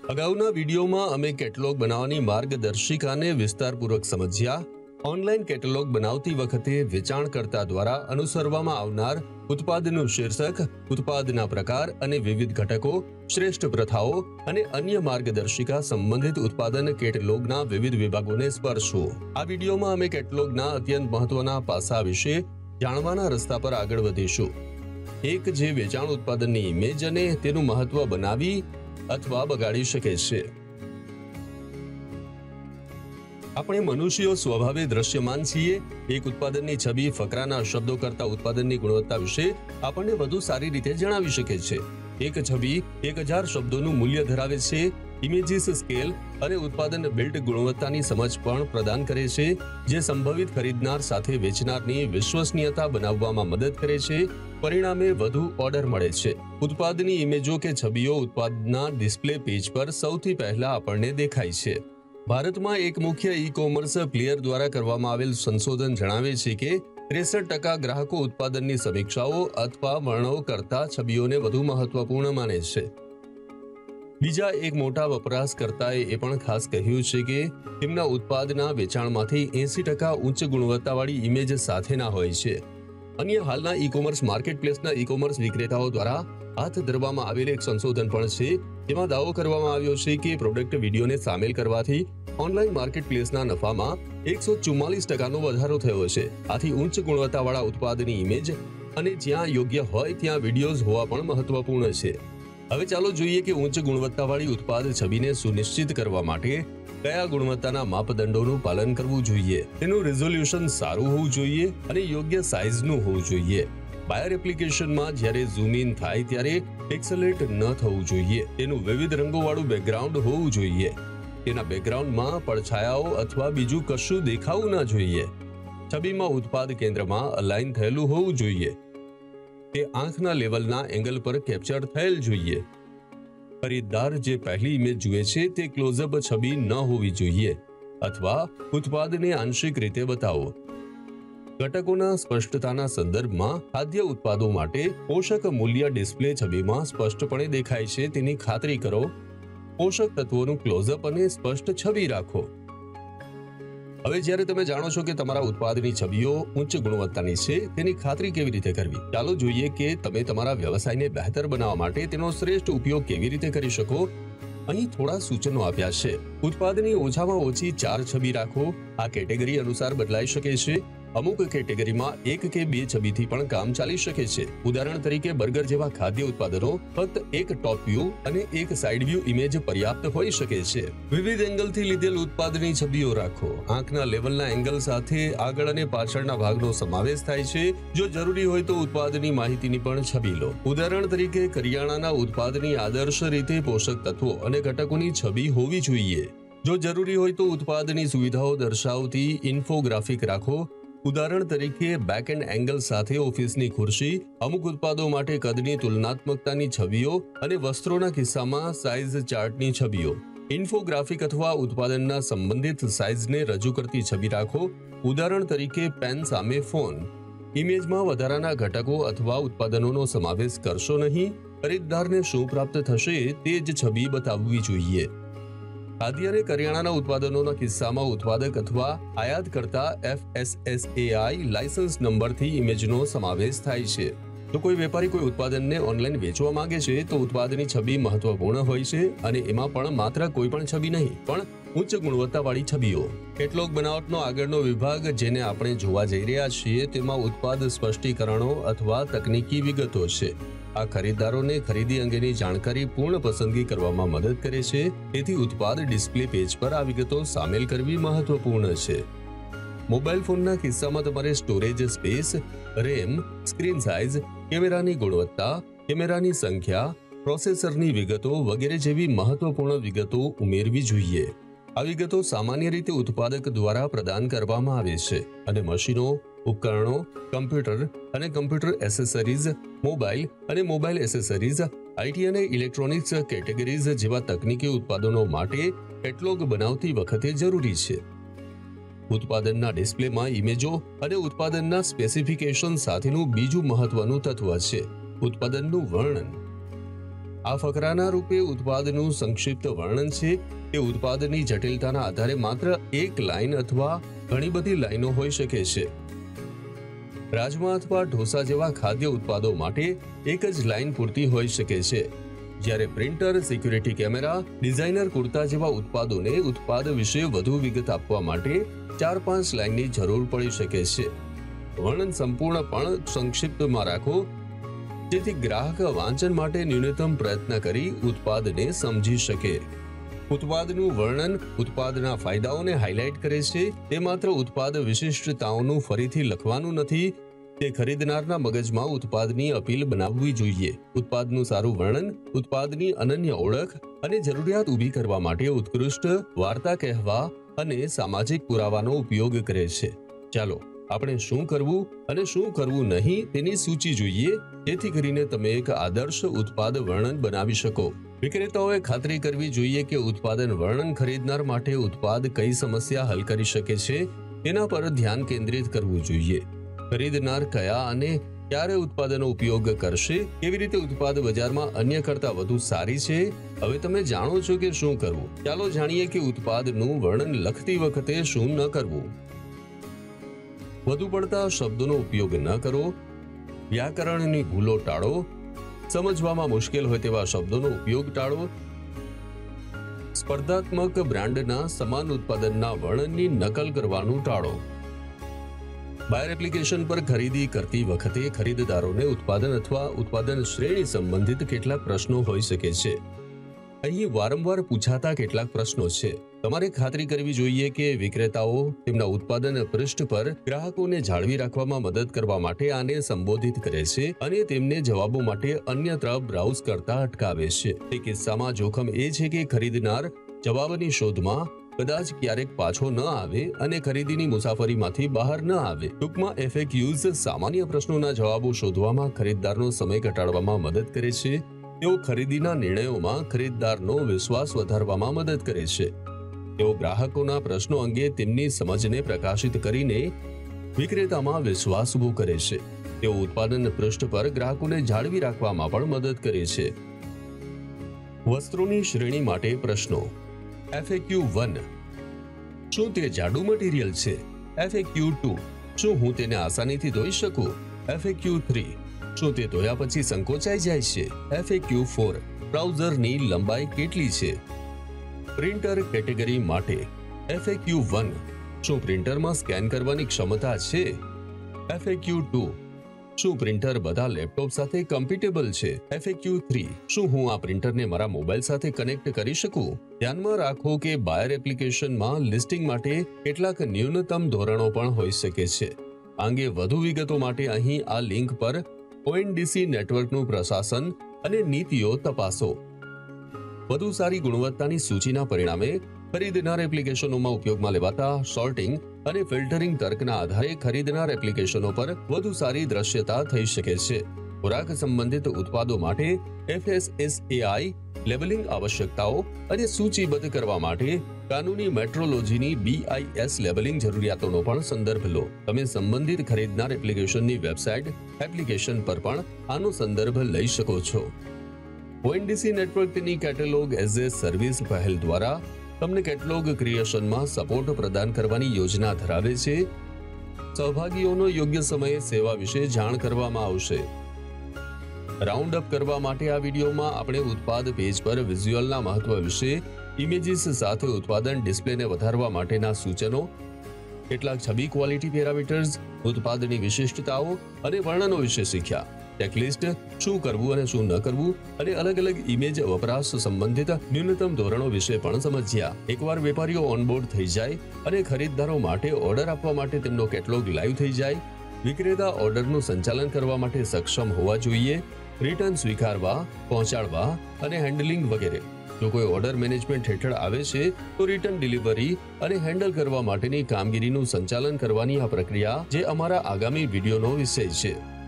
અગાઉના વિડીયોમાં અમે કેટલોગ બનાવવાની માર્ગદર્શિકાને વિસ્તારપૂર્વક સમજ્યા. ઓનલાઈન કેટલોગ બનાવતી વખતે વેચાણકર્તા દ્વારા અનુસરવામાં આવનાર ઉત્પાદનનું શીર્ષક, ઉત્પાદના પ્રકાર અને વિવિધ ઘટકો, શ્રેષ્ઠ પ્રથાઓ અને અન્ય માર્ગદર્શિકા સંબંધિત ઉત્પાદન કેટલોગના વિવિધ વિભાગોને સ્પર્શો. આ વિડીયોમાં અમે કેટલોગના અત્યંત મહત્વના પાસા વિશે જાણવાના રસ્તા પર આગળ વધીશું. એક જે વેચાણ ઉત્પાદનની ઇમેજ અને તેનું મહત્વ બનાવી અથવા બગાડી શકે છે. આપણે મનુષ્યો સ્વભાવે દ્રશ્યમાન છીએ. એક ઉત્પાદનની છબી ફકરાના શબ્દો કરતા ઉત્પાદનની ગુણવત્તા વિશે આપણને વધુ સારી રીતે જણાવી શકે છે. એક છબી 1000 શબ્દોનું મૂલ્ય ધરાવે છે. ઇમેજીસ સ્કેલ અને ઉત્પાદન બિલ્ટ ગુણવત્તાની સમજ પણ પ્રદાન કરે છે, જે સંભવિત ખરીદનાર સાથે વેચનારની વિશ્વસનીયતા બનાવવામાં મદદ કરે છે. પરિણામે વધુ ઓર્ડર મળે છે. ઉત્પાદનની ઇમેજો કે છબીઓ ઉત્પાદનના ડિસ્પ્લે પેજ પર સૌથી પહેલા આપણને દેખાય છે. ભારતમાં એક મુખ્ય ઈ-કોમર્સ પ્લેયર દ્વારા કરવામાં આવેલ સંશોધન જણાવે છે કે 63% ગ્રાહકો ઉત્પાદનની સમીક્ષાઓ અથવા વર્ણનો કરતા છબીઓને વધુ મહત્વપૂર્ણ માને છે. બીજા એક મોટા વપરાશકર્તાએ એ પણ ખાસ કહ્યું છે કે તેમના ઉત્પાદનના વેચાણમાંથી 80% ઉચ્ચ ગુણવત્તાવાળી ઇમેજ સાથેના હોય છે. અન્ય હાલના ઈ-કોમર્સ માર્કેટપ્લેસના ઈ-કોમર્સ વિક્રેતાઓ દ્વારા હાથ ધરવામાં આવેલ એક સંશોધન પણ છે, જેમાં દાવો કરવામાં આવ્યો છે કે પ્રોડક્ટ વિડીયોને સામેલ કરવાથી ઓનલાઈન માર્કેટપ્લેસના નફામાં 144%નો વધારો થયો છે. આથી ઉચ્ચ ગુણવત્તાવાળા ઉત્પાદનની ઇમેજ અને જ્યાં યોગ્ય હોય ત્યાં વિડીયોઝ હોવા પણ મહત્વપૂર્ણ છે. હવે ચાલો જોઈએ કે ઉચ્ચ ગુણવત્તાવાળી ઉત્પાદ છબીને સુનિશ્ચિત કરવા માટે કયા ગુણવત્તાના માપદંડોનું પાલન કરવું જોઈએ. તેનું રિઝોલ્યુશન સારું હોવું જોઈએ અને યોગ્ય સાઇઝનું હોવું જોઈએ. બાયર એપ્લિકેશનમાં જ્યારે ઝૂમ ઇન થાય ત્યારે પિક્સેલેટ ન થવું જોઈએ. તેનું વિવિધ રંગોવાળું બેકગ્રાઉન્ડ હોવું જોઈએ. તેના બેકગ્રાઉન્ડમાં પડછાયાઓ અથવા બીજું કશું દેખાવું ન જોઈએ. છબીમાં ઉત્પાદ કેન્દ્રમાં અલાઇન થયેલું હોવું જોઈએ. તે આંખના લેવલના એંગલ પર કેપ્ચર થયેલ જોઈએ. ખરીદદાર જે પહેલી ઇમેજ જુએ છે તે ક્લોઝઅપ છબી ન હોવી જોઈએ અથવા ઉત્પાદને આંશિક રીતે બતાવો. ઘટકોના સ્પષ્ટતાના સંદર્ભમાં ખાદ્ય ઉત્પાદો માટે પોષક મૂલ્ય ડિસ્પ્લે છબીમાં સ્પષ્ટપણે દેખાય છે તેની ખાતરી કરો. પોષક તત્વોનું ક્લોઝઅપ અને સ્પષ્ટ છબી રાખો. હવે જ્યારે તમે જાણો છો કે તમારા ઉત્પાદનની છબીઓ ઉચ્ચ ગુણવત્તાની છે, તેની ખાતરી કેવી રીતે કરવી, ચાલો જોઈએ કે તમે તમારા વ્યવસાયને બહેતર બનાવવા માટે તેનો શ્રેષ્ઠ ઉપયોગ કેવી રીતે કરી શકો. અહીં થોડા સૂચનો આપ્યા છે. ઉત્પાદનની ઓછામાં ઓછી 4 છબી રાખો. આ કેટેગરી અનુસાર બદલાઈ શકે છે. અમુક કેટેગરીમાં 1 કે 2 છબીથી પણ કામ ચાલી શકે છે. ઉદાહરણ તરીકે બર્ગર જેવા ખાદ્ય ઉત્પાદનો ફક્ત એક ટોપ વ્યૂ અને એક સાઇડ વ્યૂ ઇમેજ પર્યાપ્ત હોઈ શકે છે. વિવિધ એંગલથી લીધેલ ઉત્પાદનની છબીઓ રાખો. આંખના લેવલના એંગલ સાથે આગળ અને પાછળના ભાગનો સમાવેશ થાય છે. જો જરૂરી હોય તો ઉત્પાદનની માહિતીની પણ છબી લો. ઉદાહરણ તરીકે કરિયાણાના ઉત્પાદનની આદર્શ રીતે પોષક તત્વો અને ઘટકોની છબી હોવી જોઈએ. જો જરૂરી હોય તો ઉત્પાદનની સુવિધાઓ દર્શાવતી ઇન્ફોગ્રાફિક રાખો. ઉદાહરણ તરીકે બેકએન્ડ એંગલ સાથે ઓફિસની ખુરશી, અમુક ઉત્પાદો માટે કદની તુલનાત્મકતાની છબીઓ અને વસ્ત્રોના કિસ્સામાં સાઇઝ ચાર્ટની છબીઓ. ઇન્ફોગ્રાફિક અથવા ઉત્પાદનના સંબંધિત સાઇઝને રજૂ કરતી છબી રાખો. ઉદાહરણ તરીકે પેન સામે ફોન. ઇમેજમાં વધારાના ઘટકો અથવા ઉત્પાદનોનો સમાવેશ કરશો નહીં. ખરીદદારને શું પ્રાપ્ત થશે તે જ છબી બતાવવી જોઈએ. ખાદ્ય અને કરિયાણાના ઉત્પાદનોના કિસ્સામાં ઉત્પાદક અથવા આયાત કરતા FSSAI લાયસન્સ નંબરથી ઇમેજનો સમાવેશ થાય છે. જો કોઈ વેપારી કોઈ ઉત્પાદનને ઓનલાઈન વેચવા માંગે છે તો ઉત્પાદનની છબી મહત્વપૂર્ણ હોય છે અને એમાં પણ માત્ર કોઈ પણ છબી નહીં, પણ ઉચ્ચ ગુણવત્તાવાળી છબીઓ. કેટલોગ બનાવટનો આગળનો વિભાગ જેને આપણે જોવા જઈ રહ્યા છીએ તેમાં ઉત્પાદ સ્પષ્ટીકરણો અથવા તકનીકી વિગતો છે. આ ખરીદદારોને ખરીદી અંગેની જાણકારી પૂર્ણ પસંદગી કરવામાં મદદ કરે છે. તેથી ઉત્પાદ ડિસ્પ્લે પેજ પર આ વિગતો સામેલ કરવી મહત્વપૂર્ણ છે. મોબાઈલ ફોનના કિસ્સામાં તમારે storage space, RAM, screen size, કેમેરાની ગુણવત્તા, કેમેરાની સંખ્યા, પ્રોસેસરની વિગતો વગેરે જેવી મહત્વપૂર્ણ વિગતો ઉમેરવી જોઈએ. આ વિગતો સામાન્ય રીતે ઉત્પાદક દ્વારા પ્રદાન કરવામાં આવે છે અને મશીનો, ઉપકરણો, કમ્પ્યુટર અને કમ્પ્યુટર એસેસરીઝ, મોબાઈલ અને મોબાઈલ એસેસરીઝ, આઈટી અને ઇલેક્ટ્રોનિક્સ કેટેગરીઝ જેવા તકનીકી ઉત્પાદનો માટે કેટલોગ બનાવતી વખતે જરૂરી છે. ઉત્પાદનના ડિસ્પ્લેમાં ઇમેજો અને ઉત્પાદનના સ્પેસિફિકેશન સાથેનું બીજું મહત્વનું તત્વ છે ઉત્પાદનનું વર્ણન. આ ફકરાના રૂપે ઉત્પાદનું સંક્ષિપ્ત વર્ણન છે. તે ઉત્પાદનની જટિલતાના આધારે માત્ર એક લાઇન અથવા ઘણી બધી લાઇનો હોઈ શકે છે. રાજમા અથવા ઢોસા જેવા ખાદ્ય ઉત્પાદો માટે એક જ લાઇન પૂરતી હોઈ શકે છે, જ્યારે printer, security camera, designer kurta જેવા ઉત્પાદોને ઉત્પાદ વિશે વધુ વિગત આપવા માટે 4-5 લાઇનની જરૂર પડી શકે છે. વર્ણન સંપૂર્ણ પણ સંક્ષિપ્તમાં રાખો, જેથી ગ્રાહક વાંચન માટે ન્યૂનતમ પ્રયત્ન કરી ઉત્પાદને સમજી શકે. ઉત્પાદનું વર્ણન ઉત્પાદના ફાયદાઓને હાઇલાઇટ કરે છે. તે માત્ર ઉત્પાદ વિશિષ્ટતાઓનું ફરીથી લખવાનું નથી, તે ખરીદનારના મગજમાં ઉત્પાદની અપીલ બનાવવી જોઈએ. ઉત્પાદનું સારું વર્ણન ઉત્પાદની અનન્ય ઓળખ અને જરૂરિયાત ઊભી કરવા માટે ઉત્કૃષ્ટ વાર્તા કહેવા અને સામાજિક પુરાવાનો ઉપયોગ કરે છે. ચાલો આપણે શું કરવું અને શું કરવું નહીં તેની સૂચિ જોઈએ, જેથી કરીને તમે એક આદર્શ ઉત્પાદ વર્ણન બનાવી શકો. વિક્રેતાઓએ ખાતરી કરવી જોઈએ કે ઉત્પાદન વર્ણન ખરીદનાર માટે ઉત્પાદ કઈ સમસ્યા હલ કરી શકે છે તેના પર ધ્યાન કેન્દ્રિત કરવું જોઈએ. ખરીદનાર કયા અને ક્યારે ઉત્પાદનો ઉપયોગ કરશે, કેવી રીતે ઉત્પાદ બજારમાં અન્ય કરતા વધુ સારી છે. હવે તમે જાણો છો કે શું કરવું. ચાલો જાણીએ કે ઉત્પાદનું વર્ણન લખતી વખતે શું ન કરવું. વધુ પડતા શબ્દોનો ઉપયોગ ન કરો. વ્યાકરણની ભૂલો ટાળો. સમજવામાં મુશ્કેલ હોય તેવા શબ્દોનો ઉપયોગ ટાળો. સ્પર્ધાત્મક બ્રાન્ડના સમાન ઉત્પાદનના વર્ણનની નકલ કરવાનું ટાળો. બાયર એપ્લિકેશન પર ખરીદી કરતી વખતે ખરીદદારોને ઉત્પાદન અથવા ઉત્પાદન શ્રેણી સંબંધિત કેટલાક પ્રશ્નો હોઈ શકે છે. અહીં વારંવાર પૂછાતા કેટલાક પ્રશ્નો છે. તમારે ખાતરી કરવી જોઈએ કે વિક્રેતાઓ તેમના ઉત્પાદન પૃષ્ઠ પર ગ્રાહકોને જાળવી રાખવામાં મદદ કરવા માટે આને સંબોધિત કરે છે અને તેમને જવાબો માટે અન્યત્ર બ્રાઉઝ કરતા અટકાવે છે. તે કિસ્સામાં જોખમ એ છે કે ખરીદનાર જવાબની શોધમાં કદાચ ક્યારેક પાછો ન આવે અને ખરીદીની મુસાફરીમાંથી બહાર ન આવે. ટૂંકમાં FAQs સામાન્ય પ્રશ્નોના જવાબો શોધવામાં ખરીદદારનો સમય ઘટાડવામાં મદદ કરે છે. તેઓ ખરીદીના નિર્ણયોમાં ખરીદદારનો વિશ્વાસ વધારવામાં મદદ કરે છે. તેઓ ગ્રાહકોના પ્રશ્નો અંગે તેમની સમજને પ્રકાશિત કરીને વિક્રેતામાં વિશ્વાસ ઊભો કરે છે. તેઓ ઉત્પાદન પૃષ્ઠ પર ગ્રાહકોને જાળવી રાખવામાં પણ મદદ કરે છે. વસ્ત્રોની શ્રેણી માટે પ્રશ્નો. FAQ1 શું તે જાડું મટીરિયલ છે? FAQ2 શું હું તેને આસાનીથી ધોઈ શકું? FAQ3 શું તે ધોયા પછી સંકોચાઈ જાય છે? FAQ4 ટ્રાઉઝરની લંબાઈ કેટલી છે? પ્રિન્ટર કેટેગરી માટે FAQ1 શું પ્રિન્ટરમાં સ્કેન કરવાની ક્ષમતા છે? FAQ2 શું પ્રિન્ટર બધા લેપટોપ સાથે કમ્પેટેબલ છે? FAQ3 શું હું આ પ્રિન્ટરને મારા મોબાઈલ સાથે કનેક્ટ કરી શકું? ધ્યાનમાં રાખો કે બાયર એપ્લિકેશનમાં લિસ્ટિંગ માટે કેટલાક ન્યૂનતમ ધોરણો પણ હોઈ શકે છે. આ અંગે વધુ વિગતો માટે અહીં આ લિંક પર ONDC નેટવર્કનું પ્રશાસન અને નીતિઓ તપાસો. વધુ સારી ગુણવત્તાની સૂચિના પરિણામે ખરીદનાર એપ્લિકેશનોમાં ઉપયોગમાં લેવાતા સોર્ટિંગ અને ફિલ્ટરિંગ તર્કના આધારે ખરીદનાર એપ્લિકેશનો પર વધુ સારી દ્રશ્યતા થઈ શકે છે. ખોરાક સંબંધિત ઉત્પાદો માટે FSSAI લેબલિંગ આવશ્યકતાઓ અને સૂચિબદ્ધ કરવા માટે કાનૂની મેટ્રોલોજીની BIS લેબલિંગ જરૂરિયાતોનો પણ સંદર્ભ લો. તમે સંબંધિત ખરીદનાર એપ્લિકેશનની વેબસાઇટ એપ્લિકેશન પર પણ આનો સંદર્ભ લઈ શકો છો. ONDC નેટવર્ક તેની કેટલોગ એઝ એ સર્વિસ પહેલ દ્વારા તમને કેટલોગ ક્રિએશનમાં સપોર્ટ પ્રદાન કરવાની યોજના ધરાવે છે. સહભાગીઓનો યોગ્ય સમયે સેવા વિશે જાણ કરવામાં આવશે. રાઉન્ડ અપ કરવા માટે આ વિડીયોમાં આપણે ઉત્પાદ પેજ પર વિઝ્યુઅલના મહત્વ વિશે, ઇમેજીસ સાથે ઉત્પાદન ડિસ્પ્લેને વધારવા માટેના સૂચનો, કેટલાક છબી ક્વોલિટી પેરામીટર્સ, ઉત્પાદની વિશિષ્ટતાઓ અને વર્ણનો વિશે શીખ્યા. ચેકલિસ્ટ, શું કરવું અને શું ન કરવું, અને અલગ અલગ ઇમેજ વપરાશ સંબંધિત ન્યૂનતમ ધોરણો વિશે પણ સમજ્યા. એકવાર વેપારીઓ ઓનબોર્ડ થઈ જાય અને ખરીદદારો માટે ઓર્ડર આપવા માટે તેમનો કેટલોગ લાઈવ થઈ જાય, વિક્રેતા ઓર્ડરનું સંચાલન કરવા માટે સક્ષમ હોવા જોઈએ. રિટર્ન સ્વીકારવા, પહોંચાડવા અને હેન્ડલિંગ વગેરે. જો કોઈ ઓર્ડર મેનેજમેન્ટ હેઠળ આવે છે તો રિટર્ન ડિલિવરી અને હેન્ડલ કરવા માટેની કામગીરીનું સંચાલન કરવાની આ પ્રક્રિયા જે અમારા આગામી વિડીયોનો વિષય છે.